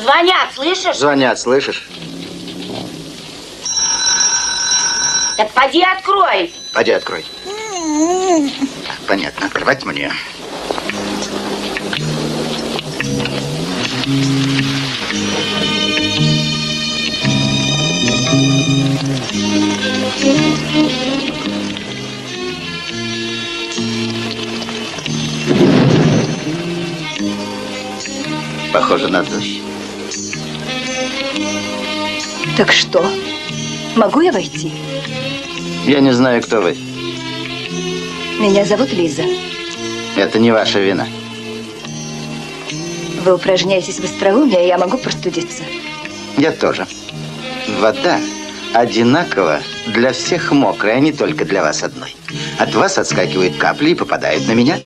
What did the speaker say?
Звонят, слышишь? Звонят, слышишь? Так поди открой. Поди открой. Понятно, открывать мне. Похоже на дождь. Так что? Могу я войти? Я не знаю, кто вы. Меня зовут Лиза. Это не ваша вина. Вы упражняетесь в остроумии, а я могу простудиться. Я тоже. Вода одинаково для всех мокрая, а не только для вас одной. От вас отскакивают капли и попадают на меня.